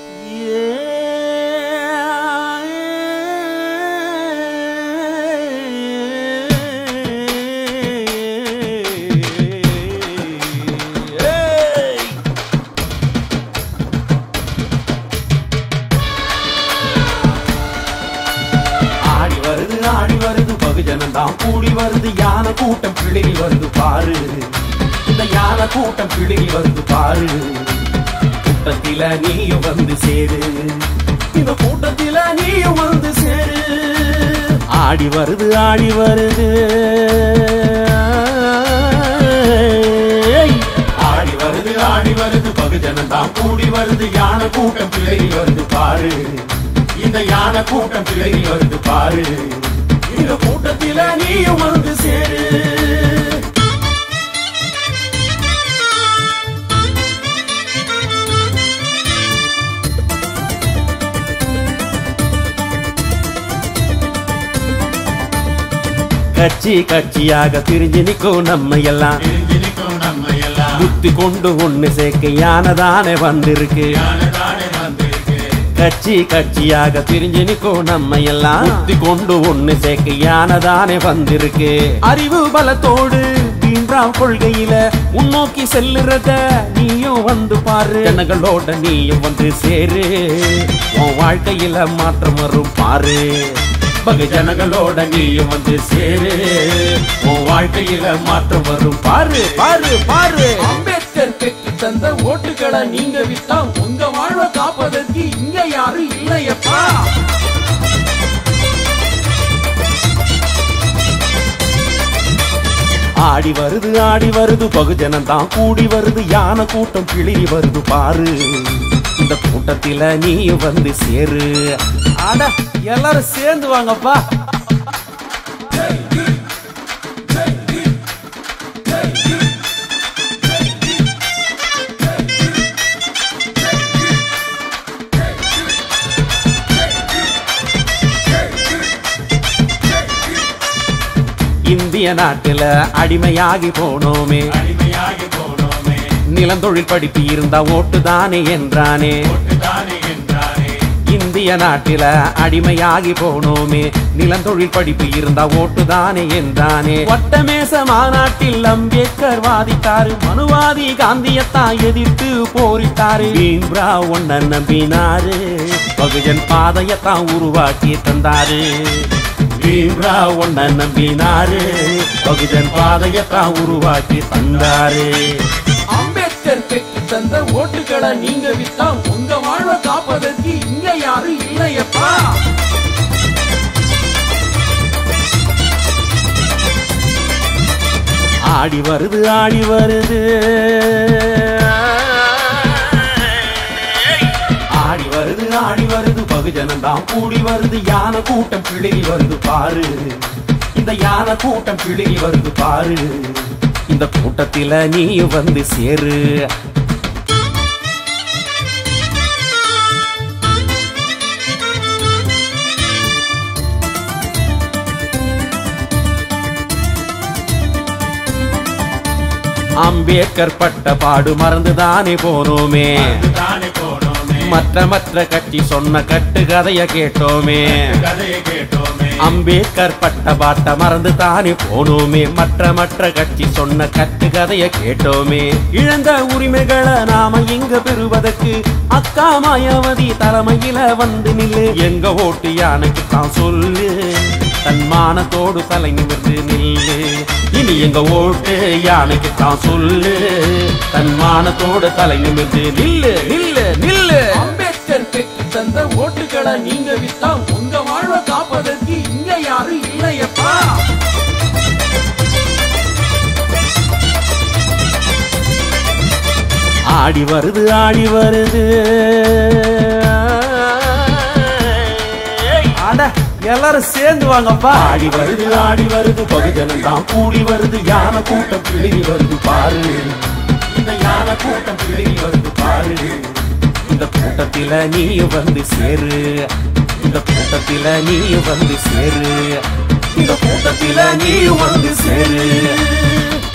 ஆடி வருது பகுஜனந்தான் கூடி வருது யானை கூட்டம் பிள்ளைகி வருது பாரு இந்த யானை கூட்டம் பிள்ளைகி வருது பாரு கூட்டத்தில நீயும் வந்து சேரு இந்த கூட்டத்தில நீயும் வந்து சேரு ஆடி வருது ஆடி வருது பகுஜனந்தான் கூடி வருது யானை கூட்டம் பிள்ளைகி வருது பாரு இந்த யானை கூட்டம் பிள்ளைகி வருது பாரு இந்த கூட்டத்தில நீயும் வந்து சேரு கட்சி கட்சியாக பிரிஞ்சு நிற்கும் நம்ம எல்லாம் புத்தி கொண்டு ஒண்ணு சேர்க்க யானதானே வந்திருக்கு கட்சி கட்சியாக பிரிஞ்சு நிற்கும் நம்ம எல்லாம் புத்தி கொண்டு ஒண்ணு சேர்க்க யானதானே வந்திருக்கு அறிவு பலத்தோடு பீம்ராவ் கொள்கையில முன்னோக்கி செல்லுறத நீயும் வந்து பாரு ஜனங்களோட நீயும் வந்து சேரு உன் வாழ்க்கையில மாற்றம் வரும் பாரு பகுஜனங்களோட நீயும் வந்து சேரு உன் வாழ்க்கையில மாற்றம் வரும் பாரு பாரு பாரு அம்பேத்கர் பெற்று தந்த ஓட்டுகளை நீங்க விட்டா உங்க வாழ்வை காப்பதற்கு இங்க யாரும் இல்லையப்பா ஆடி வருது பகுஜனந்தான் கூடி வருது யானை கூட்டம் பிளி வருது பாரு இந்த கூட்டத்தில நீயும் வந்து சேரு அட எல்லாரும் சேர்ந்து வாங்கப்பா இந்திய நாட்டில அடிமையாகி போனோமே நிலந்தொழில் படிப்பு இருந்தா ஓட்டுதானே என்றானே இந்திய நாட்டில அடிமையாகி போனோமே நிலந்தொழில் படிப்பு இருந்தா ஓட்டுதானே என்றானே வட்டமேச மாநாட்டில் அம்பேத்கர் வாதிட்டாரு மனுவாதி காந்தியத்தான் எதிர்த்து போரிட்டாரு பீம்ராவ் ஒன்ன நம்பினாரு பகுஜன் பாதையத்தான் உருவாக்கி தந்தாரு பீம்ராவ் ஒன்ன நம்பினாரு பகுஜன் பாதையத்தான் உருவாக்கி தந்தாரு அம்பேத்கர் பெற்று தந்த ஓட்டுகளை நீங்க விட்டா உங்க வாழ்வை காப்பதற்கு இங்க யாரும் இல்லையப்பா ஆடி வருது ஆடி வருது பகுஜனந்தான் கூடி வருது யானை கூட்டம் பிளி வருது பாரு இந்த யானை கூட்டம் பிளி வருது பாரு இந்த கூட்டத்தில நீயும் வந்து சேரு அம்பேத்கர் பட்ட பாடு மறந்துதானே போனோமே மற்ற கட்சி சொன்ன கட்டு கதைய கேட்டோமே அம்பேத்கர் பட்ட பாட்ட மறந்து தானே போனோமே மற்ற கட்சி சொன்ன கட்டு கதைய கேட்டோமே இழந்த உரிமைகளை நாம எங்க பெறுவதற்கு அக்கா மாயாவதி தலைமையில வந்து நில்லு எங்க ஓட்டு யானைக்கு தான் சொல்லு தன்மானத்தோடு தலை நிமிர்ந்து நில்லு இனி எங்க ஓட்டு யானைக்கு தான் சொல்லு தன்மானத்தோடு தலை நிமிர்ந்து நில்லு நில்லு நில்லு அம்பேத்கர் பெற்று தந்த ஓட்டுகளை நீங்க விட்டா உங்க வாழ்வை காப்பதற்கு இங்க யாரும் இல்லையப்பா ஆடி வருது அட எல்லாரும் சேர்ந்து வாங்கப்பா ஆடி வருது பகுஜனந்தான் கூடி வருது யானை கூட்டம் பிளி வருது பாரு இந்த யானை கூட்டம் பிளி வருது பாரு இந்த கூட்டத்தில நீயும் வந்து சேரு இந்த கூட்டத்தில நீயும் வந்து சேரு இந்த கூட்டத்தில நீயும் வந்து சேரு